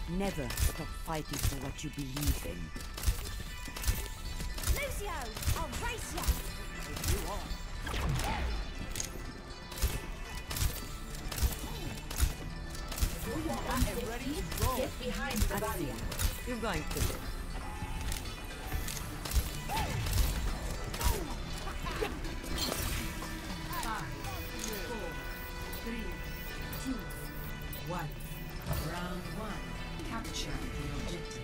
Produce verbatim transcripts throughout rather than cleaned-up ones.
Never stop fighting for what you believe in. Lucio, I'll race you. If you want. I am ready to go. Get behind the barrier. You're going to live. Five, four, three, two, one. Round one. Capture the objective.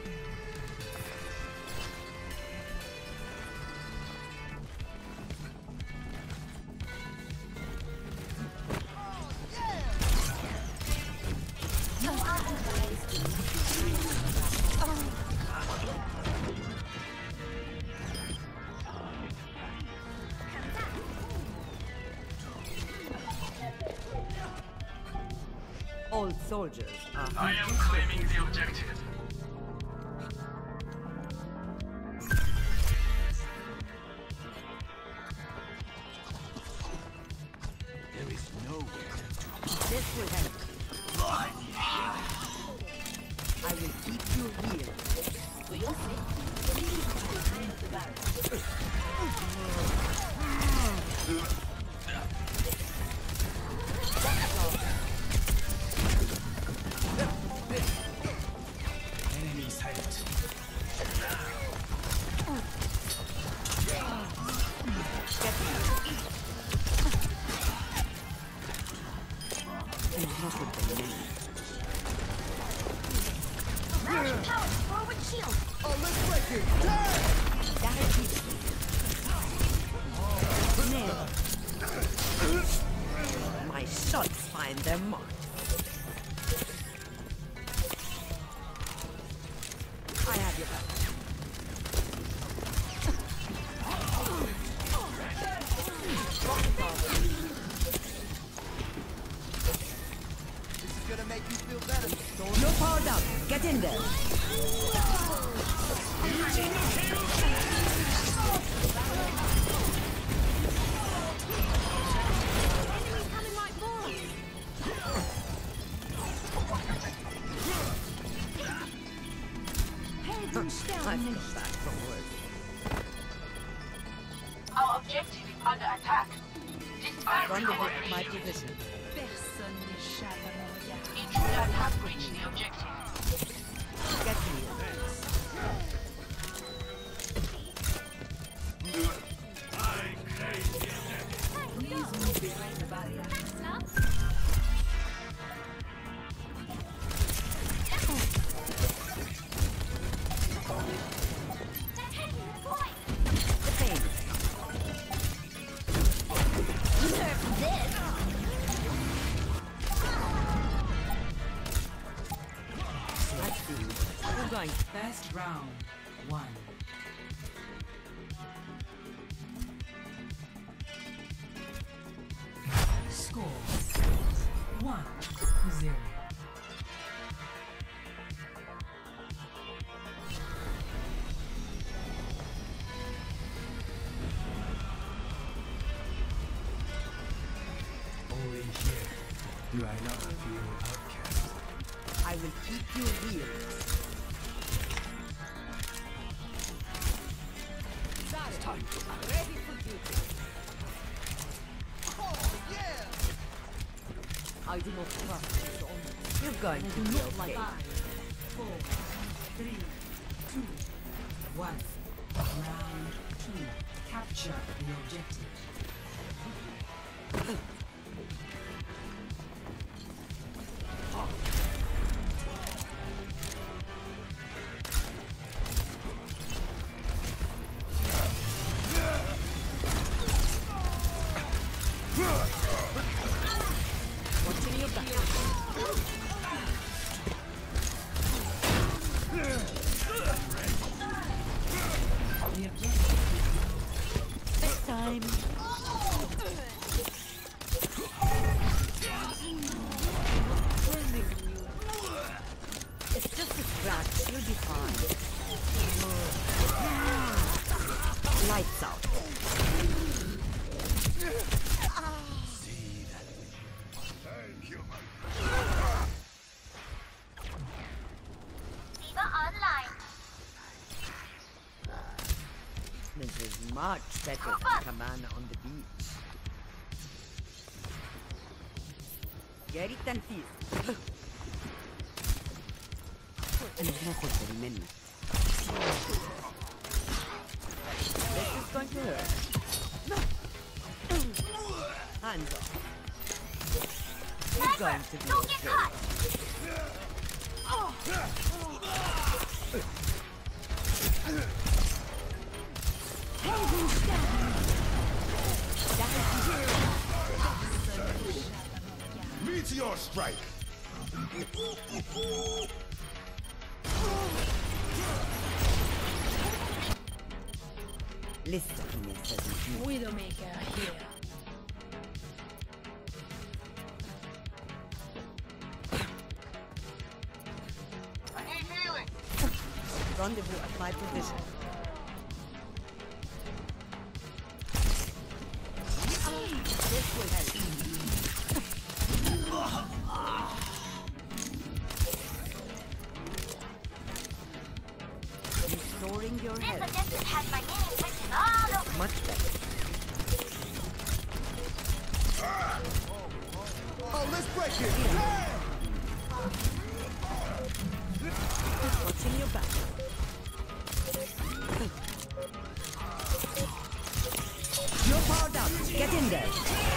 All soldiers are... I am claiming the objective. There is nowhere to This will help. I will keep you here. For your safety, please behind the barrier. enemy sight. Enough of the name. Magic power, forward shield. Oh, let's break it! That is it. My shots find their mark. I have your back. This is gonna make you feel better. You're powered up. Get in there. Enemies coming like bullets. I come back from work. Our objective is under attack. Dispatch Run our with my division. Personne n'échappe à mon regard. Intruders have reached the objective. Get me. Please move behind the barrier. They're taking the point. The pain. Deserve this. I see. You're going. First round, one. Score, one to zero. Only here do I not feel outcast. I will keep you here. It's time to act. Ready for duty. Oh, yeah! I do not trust this honor. You're going to be okay. Five, four, three, two, one. Round two. Capture the objective. Watching your back. The objective. Next time. It's just a scratch. You'll be fine. Lights out. See that? Hey, human. much better than Cabana on the beach. Get it and feel. أنا هناخد بالي منك. This is going to hurt. Hands off. You're going to be Don't get okay. caught! Meteor strike! لسه في ناس لازم Widowmaker here. I need healing. rendezvous at my position. This will help. Restoring your This health. objective has my name written all over it. Much better. Oh, let's break it! Watching your back. You're powered up. Get in there.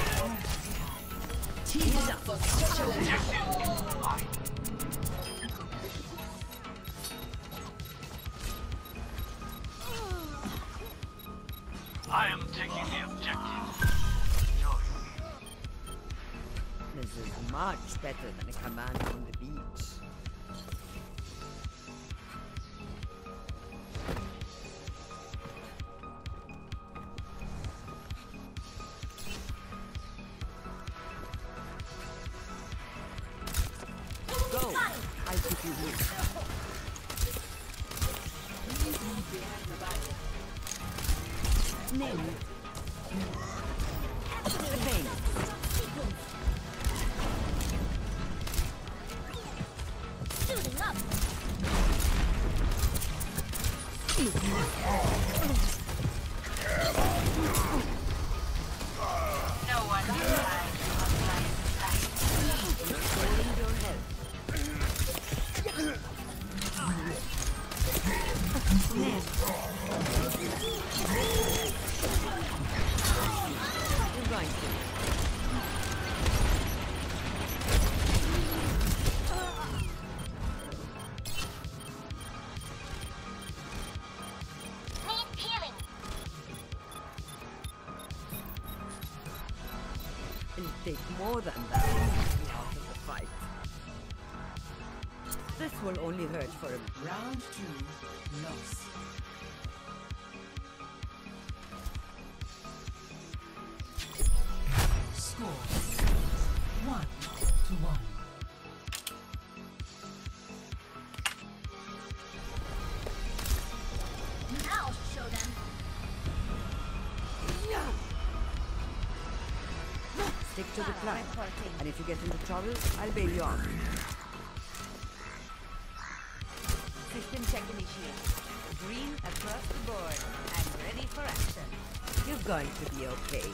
Tease up. I am taking the objective. This is much better than a command on the beach. Go! I'll keep you here. Name it. The pain. Suiting up. No one hides from my sight. Restoring your health. Nest. You're going to. Need healing. It'll take more than that to get me out of the fight. This will only hurt for a Round two, loss. Score one to one. I'll show them. stick to the plan. And if you get into trouble, I'll bail you out. System check initiated. Green across the board and ready for action. You're going to be okay.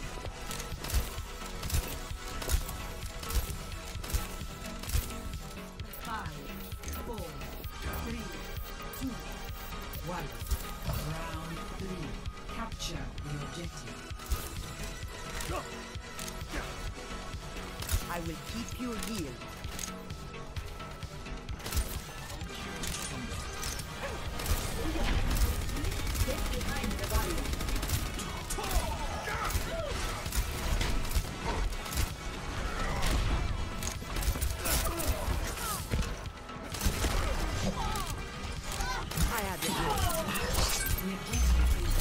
Five, four, three, two, one. Round three. Capture the objective. I will keep you healed. Get behind the body. I had it. The objective is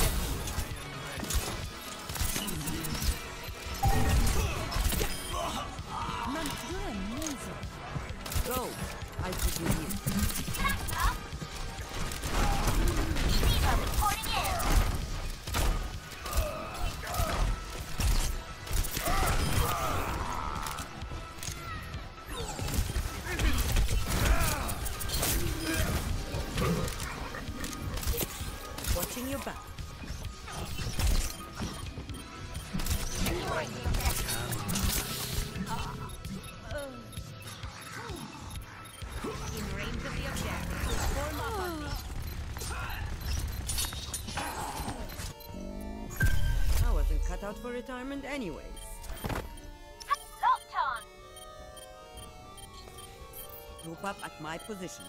Man, you're amazing. Go. I'll put you here. That's up. Diva reporting in. Watching your back. retirement anyways. Locked on. Group up at my position.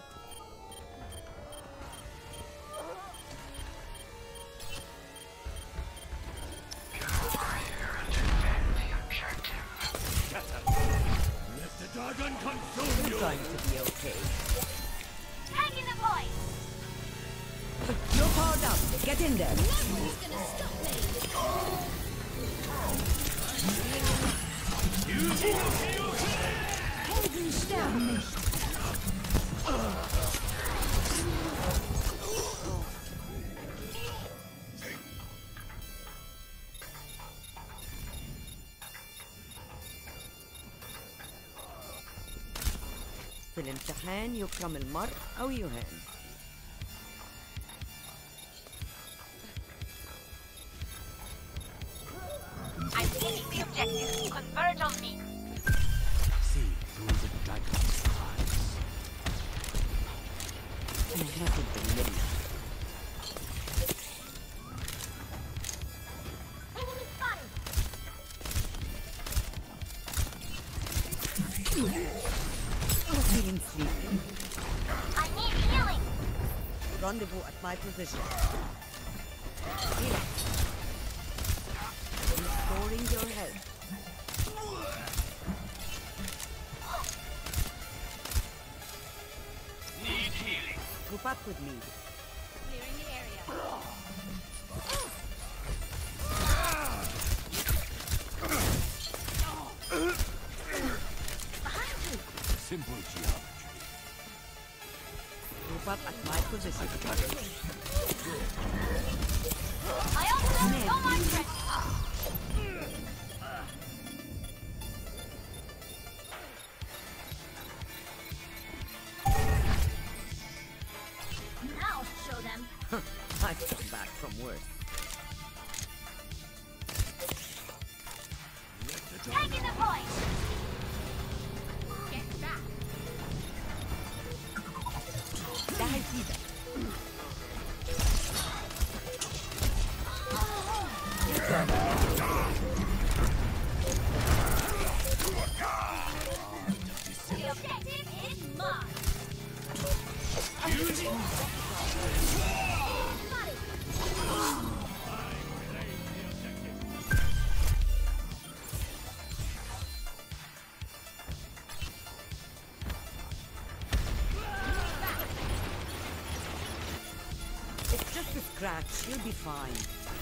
Let the dragon consume You're going to be okay. Taking the point. You're powered up. Get in there. Nothing's gonna stop me. Helden sterben nicht. في الامتحان يكرم المرء أو يهان. I'm taking the objective. Converge on me. See through the dragon's eyes. أنا هاخد بالملة. Feeling sleepy. I need healing. Rendezvous at my position. Here. Restoring your health. Need healing. Group up with me. Clearing the area. Simple geometry. Group up at my position. I also know my trick. Now show them. I've come back from worse. Taking the point. Get back. تعال كده. The objective is mine. It's just a scratch. You'll be fine.